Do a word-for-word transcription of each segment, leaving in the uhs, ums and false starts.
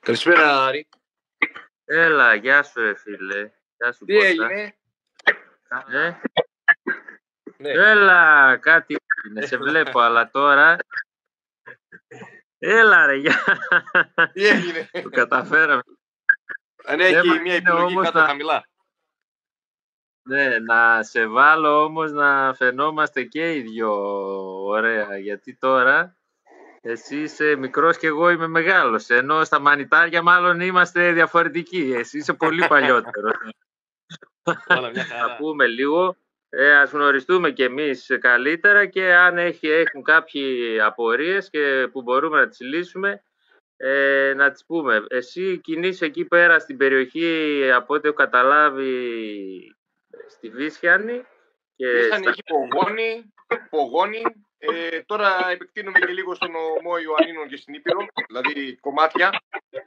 Καλησπέρα, Άρη. Έλα, γεια σου ρε φίλε. Γεια σου, Τι Κώστα. έγινε? Ε? Ναι. Έλα, κάτι έγινε, σε βλέπω, αλλά τώρα... Έλα ρε, γεια. Τι έγινε? Το καταφέραμε. Αν έχει Θέμα μια είναι επιλογή όμως κάτω να- χαμηλά. Ναι, να σε βάλω όμως να φαινόμαστε και οι δυο ωραία, γιατί τώρα εσύ είσαι μικρός και εγώ είμαι μεγάλος, ενώ στα μανιτάρια μάλλον είμαστε διαφορετικοί, εσύ είσαι πολύ παλιότερος. Όλα μια Να χαρά. πούμε λίγο, ε, ας γνωριστούμε κι εμείς καλύτερα και αν έχει, έχουν κάποιοι απορίες και που μπορούμε να τις λύσουμε, ε, να τις πούμε. Εσύ κινείσαι εκεί πέρα στην περιοχή, από ό,τι έχω καταλάβει, στη Βίσιανη. Και Ήσαν στα... εκεί Πογόνη, Πογόνη. Ε, τώρα επεκτείνουμε και λίγο στον ομό Ιωαννίνων και στην Ήπειρο, δηλαδή κομμάτια.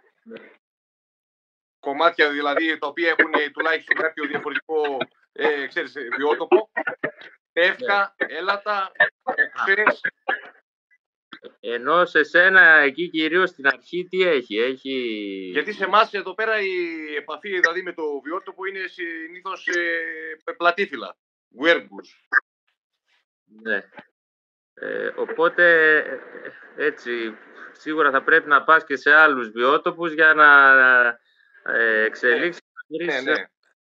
Κομμάτια δηλαδή τα οποία έχουν τουλάχιστον κάποιο διαφορετικό ε, ξέρεις, βιότοπο. Εύκα, έλατα, οξές. Ενώ σε σένα εκεί κυρίως στην αρχή τι έχει, έχει... Γιατί σε εμάς εδώ πέρα η επαφή δηλαδή με το βιότοπο είναι συνήθως ε, πλατήφυλλα. Γουέρμπους. Ναι. Ε, οπότε ε, έτσι σίγουρα θα πρέπει να πας και σε άλλους βιότοπους για να ε, εξελίξεις Ναι, ναι.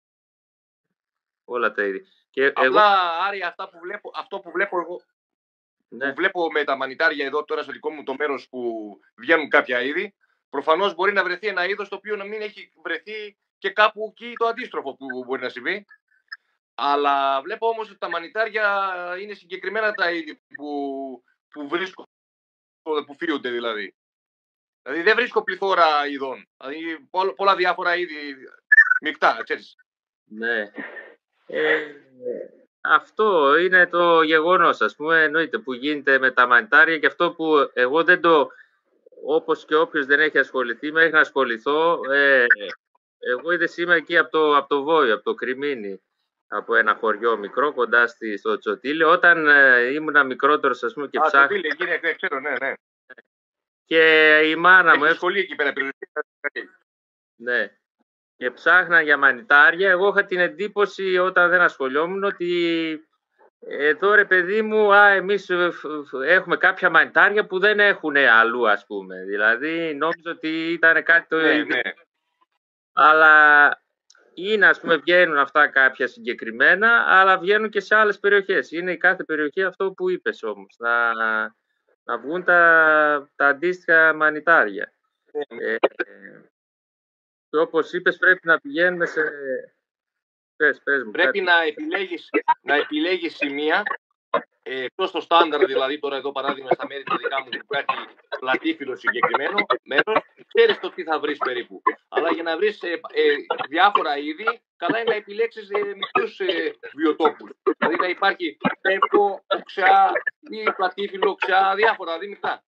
όλα τα είδη. Και Απλά, εγώ, Άρη, αυτά που βλέπω, αυτό που βλέπω εγώ, ναι, που βλέπω με τα μανιτάρια εδώ τώρα στο δικό μου το μέρος που βγαίνουν κάποια είδη, προφανώς μπορεί να βρεθεί ένα είδος το οποίο να μην έχει βρεθεί και κάπου εκεί το αντίστροφο που μπορεί να συμβεί. Αλλά βλέπω όμως ότι τα μανιτάρια είναι συγκεκριμένα τα είδη που, που βρίσκω, που φύονται δηλαδή. Δηλαδή δεν βρίσκω πληθώρα ειδών. Δηλαδή πολλά, πολλά διάφορα είδη μεικτά, ξέρεις. ναι. Ε, αυτό είναι το γεγονός, ας πούμε, εννοείται, που γίνεται με τα μανιτάρια και αυτό που εγώ δεν το, όπως και όποιος δεν έχει ασχοληθεί, μέχρι να ασχοληθώ, ε, εγώ είδες είμαι εκεί από το, από το Βόη, από το Κριμίνι, από ένα χωριό μικρό κοντά στη, στο Τσοτήλι, όταν ε, ήμουν μικρότερος, ας πούμε, και Α, ψάχνω. Τσοτήλι, εκεί είναι, ξέρω, ναι, ναι. Και η μάνα μου, Έχει σχολή εκεί πέρα, ναι, και ψάχναν για μανιτάρια. Εγώ είχα την εντύπωση όταν δεν ασχολιόμουν ότι εδώ ρε παιδί μου, α, εμείς έχουμε κάποια μανιτάρια που δεν έχουν αλλού, ας πούμε. Δηλαδή νόμιζα ότι ήταν κάτι το ναι, ίδιο. ναι. Αλλά είναι, ας πούμε, βγαίνουν αυτά κάποια συγκεκριμένα, αλλά βγαίνουν και σε άλλες περιοχές. Είναι η κάθε περιοχή αυτό που είπες όμως, να, να βγουν τα, τα αντίστοιχα μανιτάρια. Ναι. Ε, και όπως είπες πρέπει να πηγαίνουμε σε... Πες, πες μου, Πρέπει κάτι. να επιλέγεις, να επιλέγεις σημεία, ε, εκτός το στάνταρ, δηλαδή τώρα εδώ παράδειγμα στα μέρη τα δικά μου που έχει πλατήφυλλο συγκεκριμένο μέρος, ξέρεις το τι θα βρεις περίπου. Αλλά για να βρεις ε, ε, διάφορα είδη, καλά είναι να επιλέξεις ε, μικρούς ε, βιοτόπους. Δηλαδή να υπάρχει πεύκο, οξιά ή πλατήφυλλο, οξιά, διάφορα δίμητρα.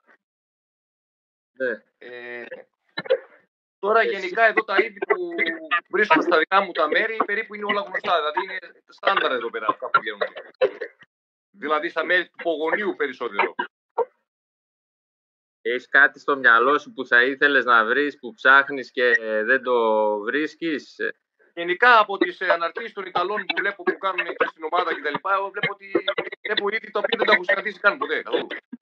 Ναι. Ε, Τώρα γενικά εδώ τα είδη που βρίσκω στα δικά μου τα μέρη περίπου είναι όλα γνωστά. Δηλαδή είναι στάνταρ εδώ πέρα αυτά που βγαίνουν. Δηλαδή στα μέρη του Πογονίου περισσότερο. Έχεις κάτι στο μυαλό σου που θα ήθελες να βρεις, που ψάχνεις και δεν το βρίσκεις? Γενικά από τις αναρτήσεις των Ιταλών που βλέπω που κάνουν εκεί στην ομάδα κτλ. Εγώ βλέπω ότι βλέπω είδη τα οποία δεν τα έχω συναντήσει καν ποτέ. Καθόλου.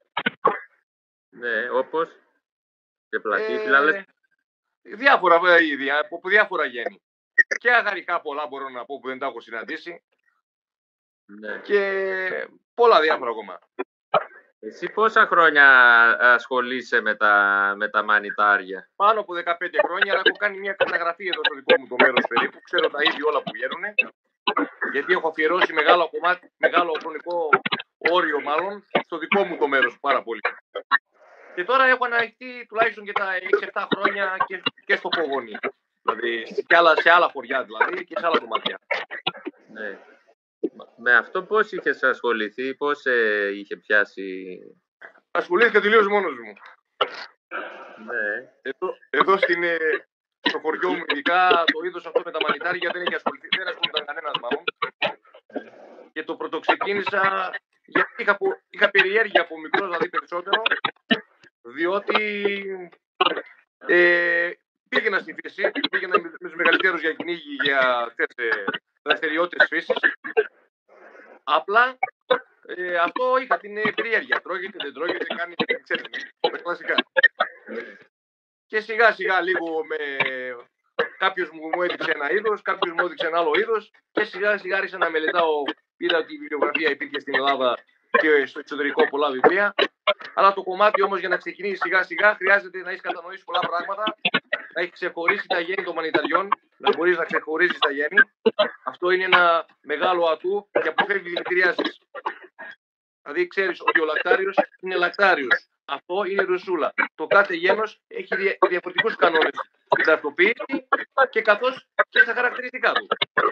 Ναι, όπως και πλατήφυλλα, λες. Διάφορα είδη, από διάφορα γέννη. Και αγαρικά πολλά μπορώ να πω που δεν τα έχω συναντήσει. Ναι. Και πολλά διάφορα ακόμα. Εσύ πόσα χρόνια ασχολείσαι με τα, με τα μανιτάρια? Πάνω από δεκαπέντε χρόνια, αλλά έχω κάνει μια καταγραφή εδώ στο δικό μου το μέρος περίπου. Ξέρω τα είδη όλα που βγαίνουν. Γιατί έχω αφιερώσει μεγάλο κομμάτι, μεγάλο χρονικό όριο μάλλον, στο δικό μου το μέρος πάρα πολύ. Και τώρα έχω ανοιχτεί τουλάχιστον και τα έξι επτά χρόνια και, και στο Πογόνι. Δηλαδή σε άλλα, σε άλλα χωριά δηλαδή και σε άλλα κομμάτια. Ναι. Με αυτό πώς είχες ασχοληθεί, πώς ε, είχε πιάσει? Ασχολήθηκα τελείως μόνος μου. Ναι. Εδώ, εδώ στην, στο χωριό μου ειδικά το είδος αυτό με τα μανιτάρια δεν έχει ασχοληθεί, δεν ασχολούνταν κανένας μάλλον. Και το πρωτοξεκίνησα γιατί είχα, είχα περιέργεια από μικρός δηλαδή περισσότερο, διότι Ε, πήγαινα στη φύση, πήγαινα με τους μεγαλύτερους για κυνήγι, για δραστηριότητες φύσης. Απλά ε, αυτό είχα την ε, περιέργεια. Τρώγεται, δεν τρώγεται, κάνει ξέρετε, τα κλασικά. Και σιγά σιγά λίγο με... κάποιος μου, μου έδειξε ένα είδος, κάποιος μου έδειξε ένα άλλο είδος και σιγά σιγά άρχισα να μελετάω. Είδα ότι η βιβλιογραφία υπήρχε στην Ελλάδα και στο εξωτερικό πολλά βιβλία. Αλλά το κομμάτι όμως για να ξεκινήσει σιγά σιγά χρειάζεται να έχει κατανοήσει πολλά πράγματα, να έχει ξεχωρίσει τα γέννη των μανιταριών, να μπορείς να ξεχωρίσεις τα γέννη. Αυτό είναι ένα μεγάλο ατού και αποφεύγει δηλητηριάσεις. Δηλαδή ξέρεις ότι ο λακτάριος είναι λακτάριος. Αυτό είναι ρουσούλα. Το κάθε γένος έχει διαφορετικούς κανόνες στην ταυτοποίηση και καθώς και στα χαρακτηριστικά του.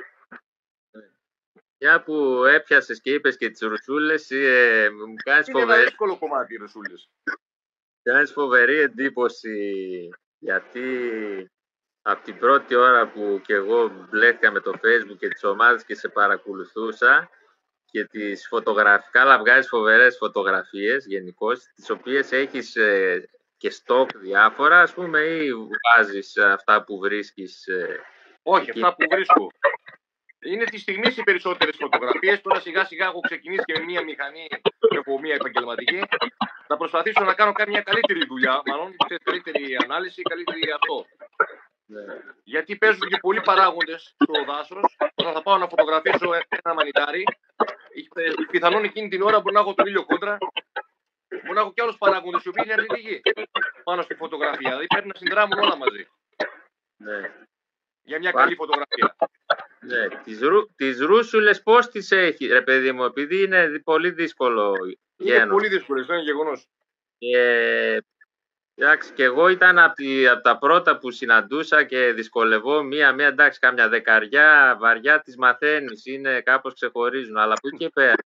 Μια που έπιασες και είπες και τις ρουσούλες, ε, μου κάνεις είναι φοβερή... ένα δύσκολο κομμάτι οι ρουσούλες. Κάνεις φοβερή εντύπωση, γιατί από την πρώτη ώρα που και εγώ μπλέθηκα με το Facebook και τις ομάδες και σε παρακολουθούσα και τις φωτογραφικά, αλλά βγάζεις φοβερές φωτογραφίες γενικώς, τις οποίες έχεις ε, και στόκ διάφορα, ας πούμε, ή βάζεις αυτά που βρίσκεις? Ε, Όχι, εκεί. Αυτά που βρίσκω. Είναι τη στιγμή οι περισσότερες φωτογραφίες. Τώρα σιγά σιγά έχω ξεκινήσει και με μία μηχανή, έχω μία επαγγελματική. Θα προσπαθήσω να κάνω μια καλύτερη δουλειά, μάλλον καλύτερη ανάλυση, καλύτερη αυτό. Ναι. Γιατί παίζουν και πολλοί παράγοντες στο δάσος. Όταν θα πάω να φωτογραφίσω ένα μανιτάρι, πιθανόν εκείνη την ώρα μπορεί να έχω τον ήλιο κόντρα, μπορεί να έχω και άλλους παράγοντες οι οποίοι είναι αρνητικοί πάνω στη φωτογραφία. Δηλαδή πρέπει να συνδράμουν όλα μαζί. Ναι. Για μια Πα... καλή φωτογραφία. Ναι. Τις, ρου... τις ρούσουλες πώς τις έχει, ρε παιδί μου, επειδή είναι πολύ δύσκολο γένος. Είναι πολύ δύσκολο, αυτό είναι γεγονός. Ε, εντάξει, και εγώ ήταν από, τη, από τα πρώτα που συναντούσα και δυσκολευώ μία-μία, εντάξει, κάμια δεκαριά, βαριά τις μαθαίνεις, είναι κάπως ξεχωρίζουν, αλλά που και πέρα.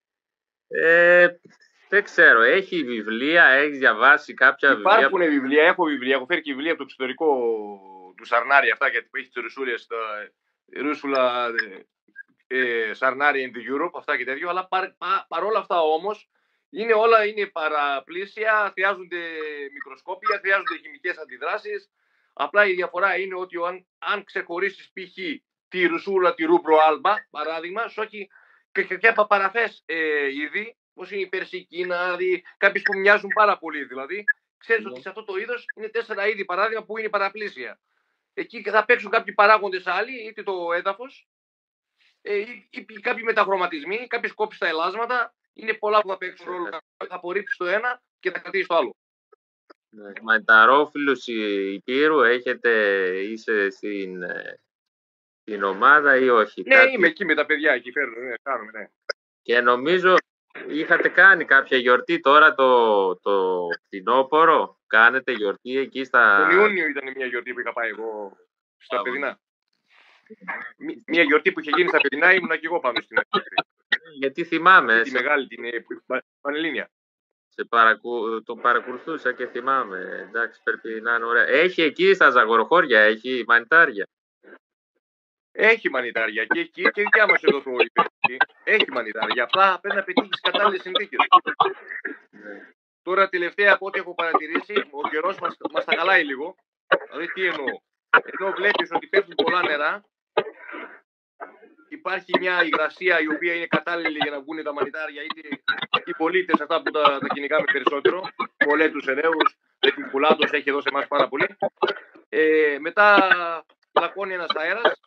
Ε, δεν ξέρω, έχει βιβλία, έχει διαβάσει κάποια Υπάρχουν βιβλία. Υπάρχουν βιβλία, έχω βιβλία, έχω φέρει και βιβλία από το εξωτερικό του Σαρνάρι, αυτά γιατί έχει τις ρουσούλες, τα ρούσουλα ε, Σαρνάρι in the Europe, αυτά και τέτοιο, αλλά παρ, πα, παρόλα αυτά όμως, είναι όλα είναι παραπλήσια, χρειάζονται μικροσκόπια, χρειάζονται χημικές αντιδράσεις. Απλά η διαφορά είναι ότι αν, αν ξεχωρίσεις π.χ. τη ρουσούλα, τη ρούμπρο άλμπα, παράδειγμα, σου έχει και κάποια παραφές ε, είδη, όπως είναι η περσικίνα, δηλαδή κάποιες που μοιάζουν πάρα πολύ. Δηλαδή, ξέρεις mm. ότι σε αυτό το είδος είναι τέσσερα είδη, παράδειγμα, που είναι παραπλήσια. Εκεί θα παίξουν κάποιοι παράγοντες άλλοι, είτε το έδαφος, ε, ή, ή κάποιοι μεταχρωματισμοί, κάποιες κόψεις στα ελάσματα. Είναι πολλά που θα παίξουν ρόλο. Θα απορρίψει το ένα και θα κρατήσει το άλλο. Ναι. Μανιταρόφιλους Υπήρου έχετε, είσαι στην, στην ομάδα ή όχι? Ναι, κάτι... είμαι εκεί με τα παιδιά, εκεί φέρνω, ναι, κάνουμε, ναι. Και νομίζω είχατε κάνει κάποια γιορτή τώρα το, το φθινόπωρο. Κάνετε γιορτή εκεί στα... Τον Ιούνιο ήταν μια γιορτή που είχα πάει εγώ στα παιδινά. Μια γιορτή που είχε γίνει στα παιδινά, ήμουνα και εγώ πάνω στην αρχή. Γιατί θυμάμαι. Τη σε... μεγάλη, την Πανελλήνια. Σε παρακου... Τον παρακολουθούσα και θυμάμαι. Εντάξει, πρέπει να είναι ωραία. Έχει εκεί στα Ζαγοροχώρια, έχει μανιτάρια. Έχει μανιτάρια και εκεί και δικιά μας εδώ το υπηρετή. Έχει μανιτάρια. Απλά πρέπει να πετύχεις κατάλληλες συνθήκες. Ναι. Τώρα τελευταία από ό,τι έχω παρατηρήσει, ο καιρός μας, μας τα χαλάει λίγο. Δηλαδή τι εννοώ. Ενώ βλέπεις ότι πέφτουν πολλά νερά, υπάρχει μια υγρασία η οποία είναι κατάλληλη για να βγουν τα μανιτάρια, είτε οι πολίτες αυτά που τα, τα κυνηγάμε περισσότερο, πολλές τους ερέους, ο Κουλάντος έχει εδώ σε εμάς πάρα πολύ. Ε, μετά πλακώνει ένας αέρας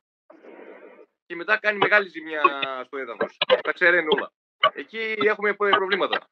και μετά κάνει μεγάλη ζημιά στο έδαφος. Τα ξέρουν όλα. Εκεί έχουμε προβλήματα.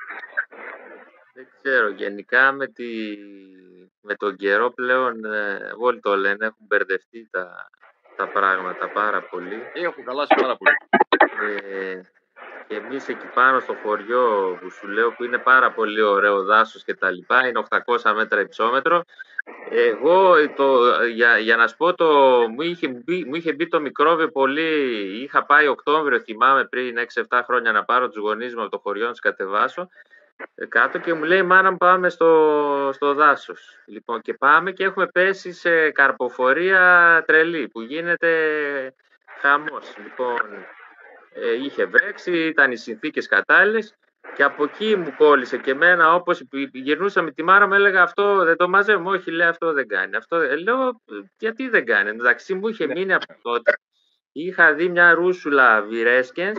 Δεν ξέρω, γενικά με, τη... με τον καιρό πλέον όλοι το λένε, έχουν μπερδευτεί τα, τα πράγματα πάρα πολύ. Έχουν χαλάσει πάρα πολύ. Ε, και εμείς εκεί πάνω στο χωριό που σου λέω, που είναι πάρα πολύ ωραίο δάσος και τα λοιπά, είναι οκτακόσια μέτρα υψόμετρο. Εγώ, το, για, για να σου πω, το, μου, είχε μπει, μου είχε μπει το μικρόβιο πολύ. Είχα πάει Οκτώβριο, θυμάμαι, πριν έξι επτά χρόνια να πάρω τους γονείς μου από το χωριό να τους κατεβάσω κάτω και μου λέει, μάνα μου, πάμε στο, στο δάσος. Λοιπόν, και πάμε και έχουμε πέσει σε καρποφορία τρελή που γίνεται χαμός. Λοιπόν, ε, είχε βρέξει, ήταν οι συνθήκες κατάλληλες Και από εκεί μου κόλλησε και εμένα, όπως γυρνούσα με τη μάρα μου, έλεγα αυτό δεν το μαζεύουμε. Όχι, λέει, αυτό δεν κάνει. Αυτό... Ε, λέω, γιατί δεν κάνει. Εντάξει, μου είχε Ναι. μείνει από τότε. Είχα δει μια ρούσουλα Βιρέσκενς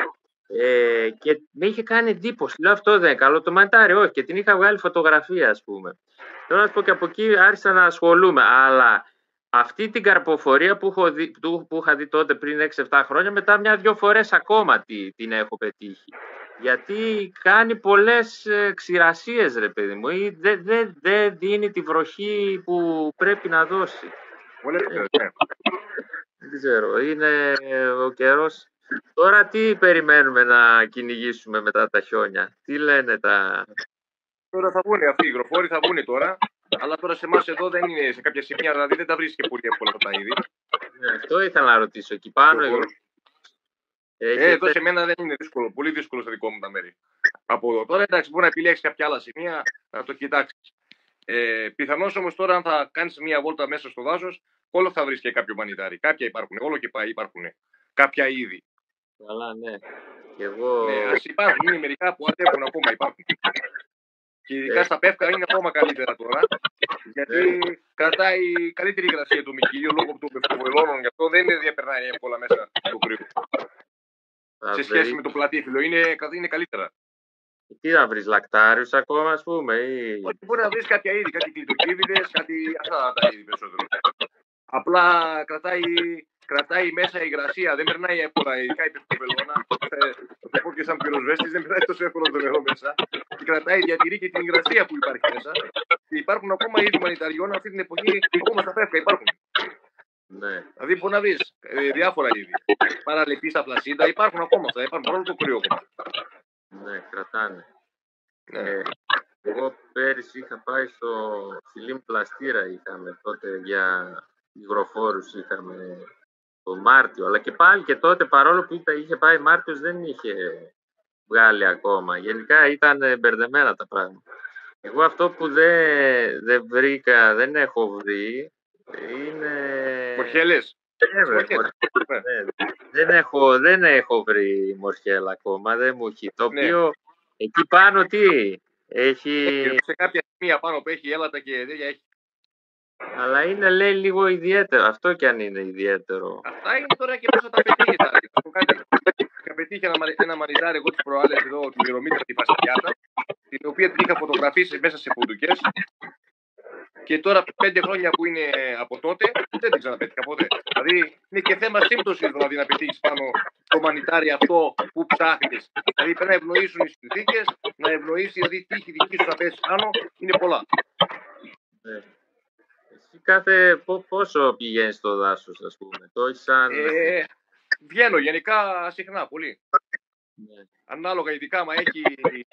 ε, και με είχε κάνει εντύπωση. Λέω, αυτό δεν είναι καλό. Το μανιτάρι, όχι. Και την είχα βγάλει φωτογραφία, ας πούμε. Θέλω να σου πω, και από εκεί άρχισα να ασχολούμαι. Αλλά αυτή την καρποφορία που, έχω δει, που, που είχα δει τότε πριν έξι επτά χρόνια, μετά μια-δυο φορές ακόμα τι, την έχω πετύχει. Γιατί κάνει πολλές ε, ξηρασίες, ρε παιδί μου, ή δεν δε, δε δίνει τη βροχή που πρέπει να δώσει. Πολλές Ε, φορές, ναι. Δεν ξέρω, είναι ο καιρός. Τώρα τι περιμένουμε να κυνηγήσουμε μετά τα χιόνια, τι λένε τα... Τώρα θα βγουν αυτοί οι υγροφόροι, θα βγουν τώρα. Αλλά τώρα σε εμάς εδώ δεν είναι σε κάποια σημεία, δηλαδή δεν τα βρίσκει και πολύ εύκολα αυτά τα είδη. Ε, αυτό ήθελα να ρωτήσω. Εκεί πάνω υγρο... Ε, Έχετε... εδώ σε μένα δεν είναι δύσκολο, πολύ δύσκολο στα δικό μου τα μέρη. Από εδώ. Τώρα εντάξει, μπορεί να επιλέξει κάποια άλλα σημεία, να το κοιτάξει. Ε, Πιθανώς όμως τώρα, αν θα κάνεις μια βόλτα μέσα στο δάσος, όλο θα βρεις και κάποιο μανιτάρι. Κάποια υπάρχουν, όλο και πάει υπάρχουν. Κάποια είδη. Καλά, ναι. Και εγώ... Ναι, ας υπάρχουν, είναι μερικά που αντέχουν ακόμα, υπάρχουν. Και ειδικά ε. στα πεύκα είναι ακόμα καλύτερα τώρα. Γιατί ε. κρατάει καλύτερη υγρασία το μικύλιο λόγω των πευκοβολώνων. Γι' αυτό δεν διαπερνάει εύκολα μέσα το κρύο. Σε σχέση βρει... με το πλατήφυλλο, είναι, είναι καλύτερα. Τι να βρεις, λακτάριους ακόμα, ας πούμε, ή... Όχι, μπορεί να βρεις κάποια είδη, κάτι κλειτοκύβιδες, κάτι αυτά τα είδη περισσότερο. Απλά κρατάει, κρατάει μέσα η υγρασία, δεν περνάει εύκολα, ειδικά η πευκοβελώνα. Θα πω και σαν πυροσβέστης, δεν περνάει τόσο εύκολα το νερό μέσα. Και κρατάει, διατηρεί και την υγρασία που υπάρχει μέσα. Και υπάρχουν ακόμα είδη μανιταριών αυτή την εποχή, ακόμα στα πεύκα υπάρχουν. Ναι. Δηλαδή μπορεί να δεις ε, διάφορα είδη. Παραλεπί στα πλασίντα, υπάρχουν ακόμα αυτά, υπάρχουν παρόλο το κρύο ακόμα. Ναι, κρατάνε. Ναι. Ε, εγώ πέρυσι είχα πάει στο Φιλίμ Πλαστήρα, είχαμε τότε για υγροφόρους, είχαμε το Μάρτιο, αλλά και πάλι και τότε, παρόλο που είχε πάει Μάρτιος, δεν είχε βγάλει ακόμα. Γενικά ήταν μπερδεμένα τα πράγματα. Εγώ αυτό που δεν, δεν βρήκα, δεν έχω βρει, είναι... Μορχέλες. Ε, ναι, δεν, έχω, δεν έχω βρει μορχέλα ακόμα, δεν μου έχει. Το οποίο ναι. Εκεί πάνω τι έχει... έχει... Σε κάποια σημεία πάνω που έχει έλατα και τέτοια έχει. Αλλά είναι, λέει, λίγο ιδιαίτερο. Αυτό κι αν είναι ιδιαίτερο. Αυτά είναι τώρα και πώς θα τα πετύχεις. Είχα πετύχει ένα, ένα μανιτάρι εγώ τις προάλλες εδώ, τη Μυρομήτρα τη Φαστιάτα, την οποία την είχα φωτογραφίσει μέσα σε φουντουκές. Και τώρα πέντε χρόνια που είναι από τότε, δεν την ξαναπέτυχα ποτέ. Δηλαδή είναι και θέμα σύμπτωσης δηλαδή, να πετύχεις πάνω το μανιτάρι αυτό που ψάχνεις. Δηλαδή πρέπει να ευνοήσουν οι συνθήκες, να ευνοήσει δηλαδή τύχη δική σου να πέσει πάνω, είναι πολλά. Ναι. Εσύ κάθε πόσο πηγαίνεις στο δάσος, ας πούμε, το έχεις σαν... Ε, βγαίνω γενικά συχνά, πολύ. Ναι. Ανάλογα, ειδικά άμα έχει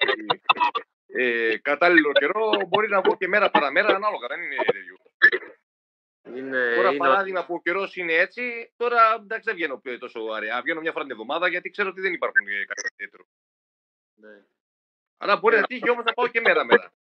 ε, κατάλληλο καιρό, μπορεί να βγω και μέρα παραμέρα, ανάλογα, δεν είναι ίδιο. Είναι, τώρα είναι... παράδειγμα που ο καιρός είναι έτσι, τώρα εντάξει δεν βγαίνω τόσο αραιά. Βγαίνω μια φορά την εβδομάδα γιατί ξέρω ότι δεν υπάρχουν κάτι ιδιαίτερο. Ναι. Αλλά μπορεί να τύχει όμως να πάω και μέρα μέρα.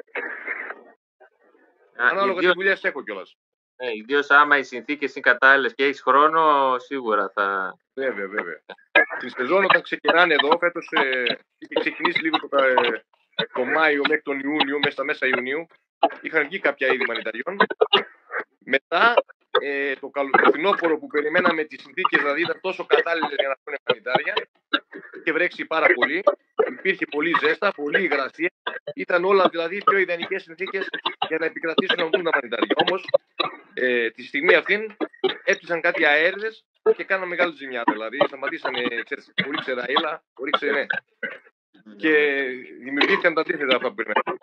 Α, ανάλογα τι δουλειές έχω κιόλας. Ναι, ιδίως άμα οι συνθήκες είναι κατάλληλες και έχεις χρόνο, σίγουρα θα... Βέβαια, βέβαια. Την σεζόν όταν ξεκινάνε εδώ, φέτος ε, είχε ξεκινήσει λίγο το, ε, το Μάιο μέχρι τον Ιούνιο, μέσα στα μέσα Ιουνίου, είχαν βγει κάποια είδη μανιταριών. Μετά ε, το, καλο, το φθινόπωρο που περιμέναμε τις συνθήκες, δηλαδή ήταν τόσο κατάλληλες για να βγουν μανιτάρια, είχε βρέξει πάρα πολύ, υπήρχε πολύ ζέστα, πολύ υγρασία, ήταν όλα δηλαδή πιο ιδανικές συνθήκες για να επικρατήσουν να βγουν τα μανιτάρια. Όμως ε, τη στιγμή αυτήν έπιασαν κάτι αέριδες και κάναν μεγάλη ζημιά. Δηλαδή σταματήσανε ξέρεις, πολύ ξερά ύλα, πολύ ξερέ. Και δημιουργήθηκαν τα αντίθετα αυτά που περιμέναμε.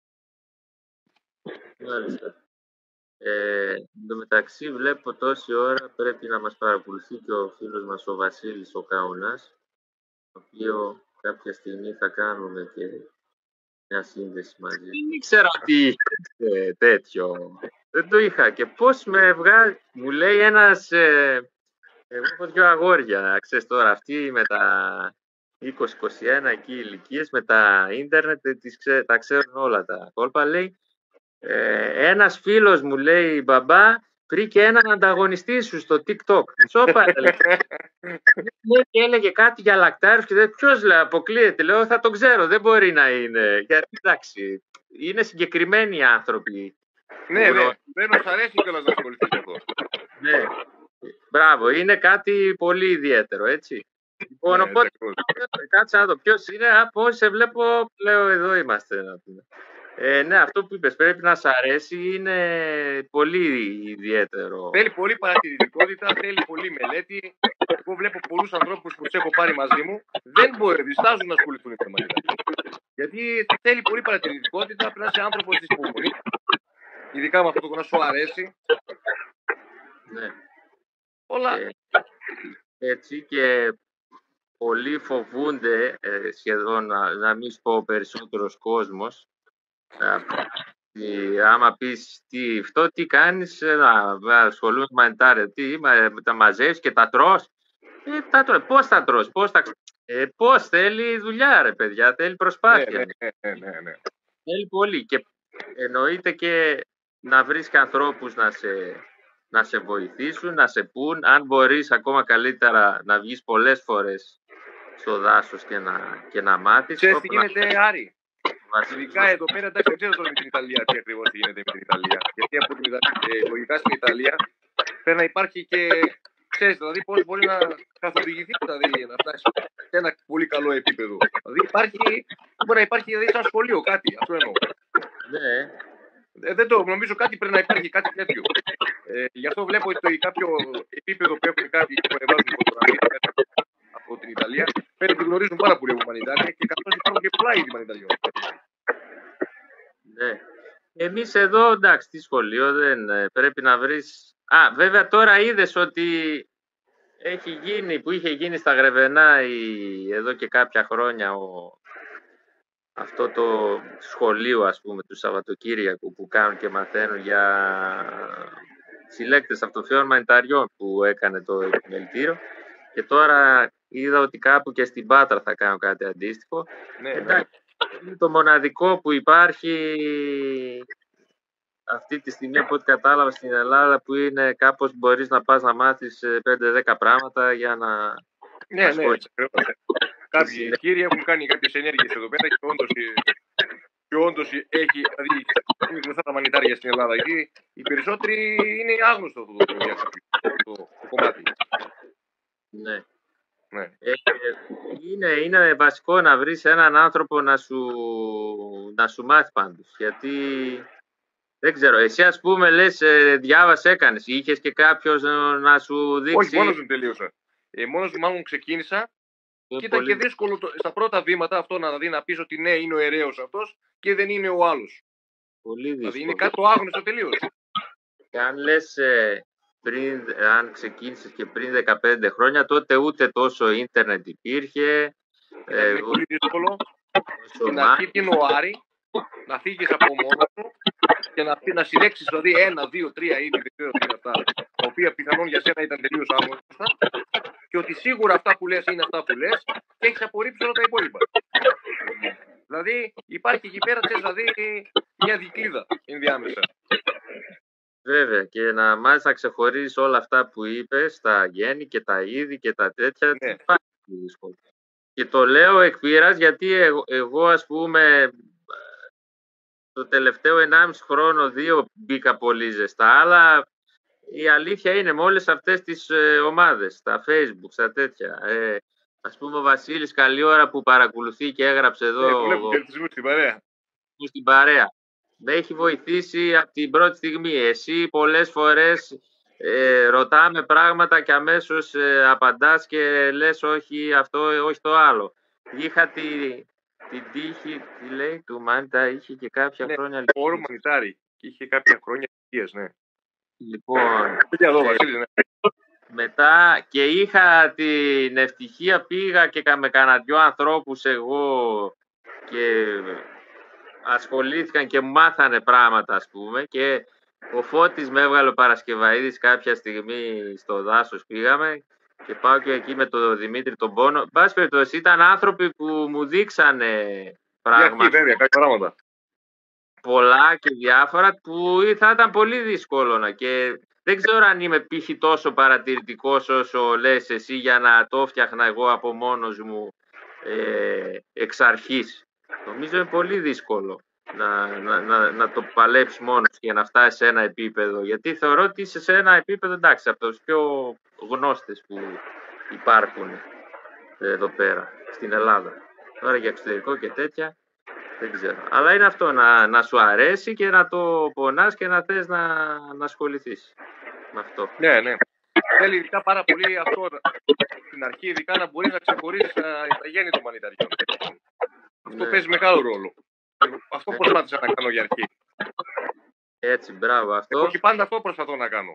Μάλιστα. Ε, εν τω μεταξύ βλέπω τόση ώρα πρέπει να μας παρακολουθεί και ο φίλος μας ο Βασίλης ο Κάουνας, το οποίο κάποια στιγμή θα κάνουμε και μια σύνδεση μαζί. Δεν ήξερα ότι είχε τέτοιο. Δεν το είχα. Και πώς με βγάζει, μου λέει ένας, ε, εγώ έχω δυο αγόρια, ξέρεις τώρα, αυτοί με τα είκοσι είκοσι ένα εκεί ηλικίες, με τα ίντερνετ, τις ξέ, τα ξέρουν όλα τα κόλπα, λέει. Ε, ένας φίλος μου λέει, μπαμπά, βρήκε έναν ανταγωνιστή σου στο TikTok. Σόπα, και έλεγε κάτι για λακτάριους και δεν, ποιος λέει, αποκλείεται. Λέω, θα τον ξέρω, δεν μπορεί να είναι. Γιατί εντάξει, είναι συγκεκριμένοι άνθρωποι. Ναι, ναι, δεν μας αρέσει κιόλας να ασχοληθεί με αυτό. Ναι, μπράβο, είναι κάτι πολύ ιδιαίτερο, έτσι. Λοιπόν, ναι, οπότε, κάτσε να δω ποιος είναι, πώς σε βλέπω, λέω, εδώ είμαστε. Να πούμε. Ε, ναι, αυτό που είπες, πρέπει να σ' αρέσει, είναι πολύ ιδιαίτερο. Θέλει πολύ παρατηρητικότητα, θέλει πολύ μελέτη. Εγώ βλέπω πολλούς ανθρώπους που τους έχω πάρει μαζί μου, δεν μπορεί, διστάζουν να ασχοληθούν με μαθηματικά. Γιατί θέλει πολύ παρατηρητικότητα, πρέπει να είσαι άνθρωπος της υπομονής. Ειδικά με αυτό το να σου αρέσει. Ναι. Όλα. Ε, έτσι και πολλοί φοβούνται, ε, σχεδόν να, να μην πω περισσότερος κόσμος, ε, άμα πεις τι, αυτό τι κάνεις, να, να ασχολούμαι με μανιτάρια, τι, μα, τα μαζεύεις και τα τρως. Ε, τα τρως. Πώς τα τρως, πώς τα... Ε, πώς, θέλει δουλειά ρε παιδιά, θέλει προσπάθεια. Ναι, ναι, ναι, ναι, ναι. Θέλει πολύ και εννοείται και να βρεις και ανθρώπους να σε, να σε βοηθήσουν, να σε πούν, αν μπορείς ακόμα καλύτερα να βγεις πολλές φορές στο δάσος και να, και να μάθεις. Ξέρεις τι γίνεται, Άρη. Ειδικά εδώ πέρα, εντάξει, δεν ξέρω τώρα με την Ιταλία τι ακριβώς γίνεται με την Ιταλία. Γιατί από την Ιταλία, λογικά στην Ιταλία πρέπει να υπάρχει και, ξέρεις, δηλαδή πώς μπορεί να καθοδηγηθεί, δηλαδή να φτάσει σε ένα πολύ καλό επίπεδο. Δηλαδή υπάρχει, μπορεί να υπάρχει δηλαδή, σαν σχολείο κάτι, αυτό εννοώ. Ναι. Ε, δεν το νομίζω, κάτι πρέπει να υπάρχει κάτι τέτοιο. Ε, γι' αυτό βλέπω ότι κάποιο επίπεδο που έχουν κάποιοι που ανεβάζουν φωτογραφίες από την Ιταλία, πρέπει να γνωρίζουν πάρα πολύ από μανιτάρια και καθώς υπάρχουν και πολλά είδη μανιταριών. Ναι. Εμείς εδώ, εντάξει, τι σχολείο δεν πρέπει να βρεις... Α, βέβαια τώρα είδες ότι έχει γίνει, που είχε γίνει στα Γρεβενά η, εδώ και κάποια χρόνια ο, αυτό το σχολείο, ας πούμε, του Σαββατοκύριακου που κάνουν και μαθαίνουν για συλλέκτες αυτοφύων μανιταριών που έκανε το επιμελητήριο. Και τώρα είδα ότι κάπου και στην Πάτρα θα κάνω κάτι αντίστοιχο. Ναι, εντάξει, είναι το μοναδικό που υπάρχει αυτή τη στιγμή, από ό,τι κατάλαβα, στην Ελλάδα, που είναι κάπως μπορείς να πας να μάθεις πέντε δέκα πράγματα για να... Ναι, ναι, κάποιοι κύριοι έχουν κάνει κάποιες ενέργειες εδώ πέρα και όντως, και όντως έχει, δηλαδή, είναι γνωστά τα μανιτάρια στην Ελλάδα, γιατί οι περισσότεροι είναι άγνωστο αυτό το, το, το, το κομμάτι. Ναι. Ναι. Ε, είναι, είναι βασικό να βρεις έναν άνθρωπο να σου, να σου μάθει πάντως, γιατί δεν ξέρω, εσύ ας πούμε λες ε, διάβασε, έκανες, είχες και κάποιος να σου δείξει... Όχι, μόνος μου τελείωσα. Ε, μόνος μου μάλλον ξεκίνησα και ήταν πολύ... και δύσκολο το, στα πρώτα βήματα αυτό να, δηλαδή, να πεις ότι ναι, είναι ο ερέος αυτός και δεν είναι ο άλλος. Πολύ δύσκολο. Δηλαδή είναι κάτι το άγνωστο τελείως. Και αν λες ε, πριν, αν ξεκίνησες και πριν δεκαπέντε χρόνια, τότε ούτε τόσο ίντερνετ υπήρχε. Ήταν ε, πολύ δύσκολο. Στην αρχή την Οάρη, να φύγεις από μόνο σου και να, να συλλέξεις δηλαδή ένα, δύο, τρία είδη, δεν ξέρω τι είναι αυτά, τα οποία πιθανόν για σένα ήταν τελείως άγνωστα, και ότι σίγουρα αυτά που λες είναι αυτά που λες και έχεις απορρίψει όλα τα υπόλοιπα. Δηλαδή υπάρχει εκεί πέρα, ξέρεις, δηλαδή μια δικλίδα ενδιάμεσα. Βέβαια, και να μάθεις να ξεχωρίσεις όλα αυτά που είπες, τα γέννη και τα είδη και τα τέτοια, ναι. Υπάρχει δύσκολο. Και το λέω εκ πείρας, γιατί εγώ, εγώ ας πούμε το τελευταίο ενάμιση χρόνο, δύο μπήκα πολύ ζεστά, αλλά η αλήθεια είναι με όλες αυτές τις ε, ομάδες, στα Facebook, στα τέτοια. Ε, ας πούμε ο Βασίλης καλή ώρα που παρακολουθεί και έγραψε εδώ... Ναι, βλέπω χαιρετισμού στην παρέα. Στην παρέα. Με έχει βοηθήσει από την πρώτη στιγμή. Εσύ πολλές φορές ε, ρωτάμε πράγματα και αμέσως ε, απαντάς και λες όχι αυτό, όχι το άλλο. Είχα τη, την τύχη, τι λέει, του Μάντα, είχε και κάποια ναι, χρόνια... Όρο Μανιτάρι, είχε κάποια χρόνια ηλικίας, ναι. Λοιπόν, εδώ, Βασίλη, ναι. Μετά και είχα την ευτυχία, πήγα και με κανένα δυο ανθρώπους εγώ και ασχολήθηκαν και μου μάθανε πράγματα, ας πούμε, και ο Φώτης με έβγαλε ο Παρασκευαίδης κάποια στιγμή στο δάσος πήγαμε και πάω και εκεί με τον Δημήτρη τον Πόνο. Μπας περιπτώσει, ήταν άνθρωποι που μου δείξανε πράγματα. Εκεί, βέβαια, κάποια πράγματα. Πολλά και διάφορα που θα ήταν πολύ δύσκολο να και δεν ξέρω αν είμαι π.χ. τόσο παρατηρητικός όσο λες εσύ για να το φτιάχνα εγώ από μόνος μου ε, εξ αρχής. Νομίζω είναι πολύ δύσκολο να, να, να, να το παλέψεις μόνος για να φτάσεις σε ένα επίπεδο. Γιατί θεωρώ ότι είσαι σε ένα επίπεδο, εντάξει, από τους πιο γνώστες που υπάρχουν εδώ πέρα, στην Ελλάδα. Τώρα για εξωτερικό και τέτοια, δεν ξέρω. Αλλά είναι αυτό, να, να σου αρέσει και να το πονάς και να θες να, να ασχοληθείς με αυτό. Ναι, ναι. Θέλει ειδικά πάρα πολύ αυτό, στην αρχή ειδικά να μπορείς να ξεχωρίσεις τα γέννη των μανιταριών. Αυτό Ναι. παίζει μεγάλο ρόλο. Αυτό προσπάθησα να κάνω για αρχή. Έτσι, μπράβο αυτό. Εγώ και πάντα αυτό προσπαθώ να κάνω.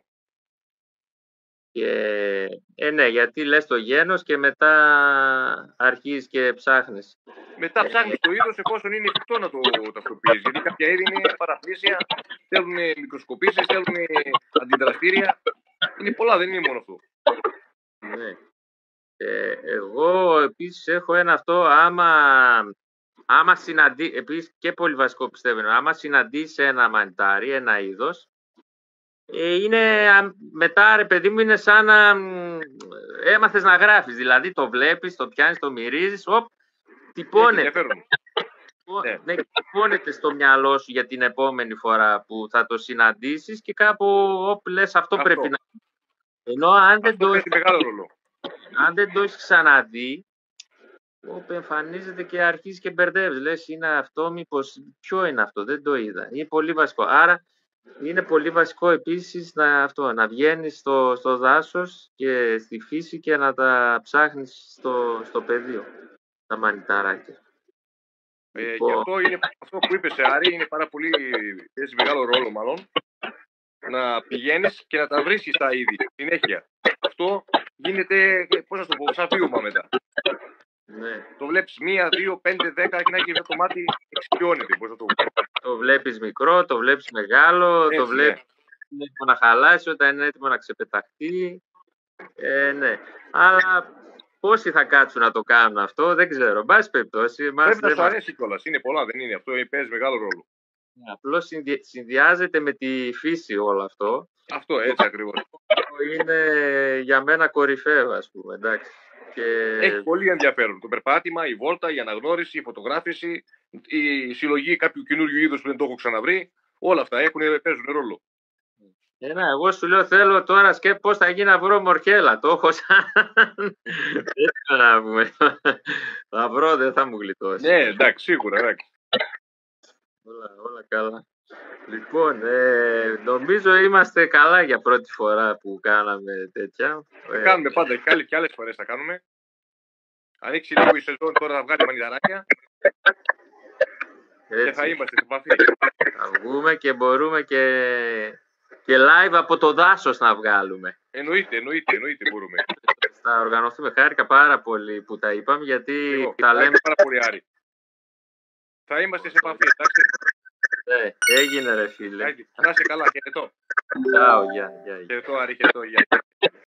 Και, ε, ναι, γιατί λες το γένος και μετά αρχίζεις και ψάχνεις. Μετά ψάχνεις το είδος εφόσον είναι εφικτό να το ταυτοποιήσεις. Γιατί κάποια είδη είναι παραπλήσια, θέλουν μικροσκοπήσεις, θέλουν αντιδραστήρια. Είναι πολλά, δεν είναι μόνο αυτό. Ναι. Ε, εγώ επίσης έχω ένα αυτό, άμα, άμα συναντή, επίσης και πολύ βασικό πιστεύω, άμα συναντήσεις ένα μανιτάρι, ένα είδος, ε, είναι, μετά ρε παιδί μου είναι σαν να μ, έμαθες να γράφεις, δηλαδή το βλέπεις, το πιάνεις, το μυρίζεις, οπ, τυπώνεται. Ναι. Ναι, τυπώνεται στο μυαλό σου για την επόμενη φορά που θα το συναντήσεις και κάπου οπ, λες αυτό, αυτό πρέπει να... Ενώ αν δεν, το... αν δεν το έχεις ξαναδεί, όπου εμφανίζεται και αρχίζει και μπερδεύεις. Λες είναι αυτό, μήπως ποιο είναι αυτό, δεν το είδα. Είναι πολύ βασικό. Άρα είναι πολύ βασικό επίσης να, αυτό, να βγαίνεις στο, στο δάσος και στη φύση και να τα ψάχνεις στο, στο πεδίο, τα μανιταράκια. Ε, λοιπόν. Και αυτό, είναι, αυτό που είπες, Άρη, είναι πάρα πολύ, παίζει μεγάλο ρόλο μάλλον, να πηγαίνεις και να τα βρίσκεις τα είδη συνέχεια. Αυτό γίνεται, πώς να το πω, σαν βίωμα μετά. Ναι. Το βλέπεις μία, δύο, πέντε, δέκα και να έχει το μάτι εξοικειώνεται, πώς να το πω. Το βλέπεις μικρό, το βλέπεις μεγάλο, έτσι, το βλέπεις ναι. Είναι έτοιμο να χαλάσει, όταν είναι έτοιμο να ξεπεταχτεί. Ε, ναι. Αλλά πόσοι θα κάτσουν να το κάνουν αυτό, δεν ξέρω. Εν πάση περιπτώσει. Πρέπει να σου αρέσει κιόλας. Είναι πολλά, δεν είναι αυτό, παίζει μεγάλο ρόλο. Απλώς συνδυάζεται με τη φύση όλο αυτό. Αυτό, έτσι ακριβώς. Είναι για μένα κορυφαίο, ας πούμε, εντάξει. Και... Έχει πολύ ενδιαφέρον. Το περπάτημα, η βόλτα, η αναγνώριση, η φωτογράφηση, η συλλογή κάποιου καινούριου είδους που δεν το έχω ξαναβρει. Όλα αυτά έχουν, παίζουν ρόλο. Ε, ναι, εγώ σου λέω θέλω τώρα σκέφτε πώς θα γίνει να βρω μορχέλα. Το έχω σαν... δεν να πούμε. Θα βρω, δεν θα μου γλιτώσει. Ναι, εντάξει, σίγουρα, εντάξει. Όλα, όλα καλά. Λοιπόν, ε, νομίζω είμαστε καλά για πρώτη φορά που κάναμε τέτοια. Θα κάνουμε πάντα και, και άλλες φορές θα κάνουμε. Ανοίξει λίγο η σεζόν, τώρα θα βγάλει μανιταράκια. Και θα είμαστε σε επαφή. Θα βγούμε και μπορούμε και, και live από το δάσος να βγάλουμε. Εννοείται, εννοείται, εννοείται μπορούμε. Θα οργανωθούμε. Χάρηκα πάρα πολύ που τα είπαμε, γιατί Εγώ, τα λέμε... πάρα πολύ, Άρη. Θα είμαστε σε επαφή, εντάξει. Ναι, έγινε ρε φίλε. Να είσαι καλά, χαιρετώ. Ciao, γεια, γεια. Χαιρετώ, Άρη, χαιρετώ, γεια.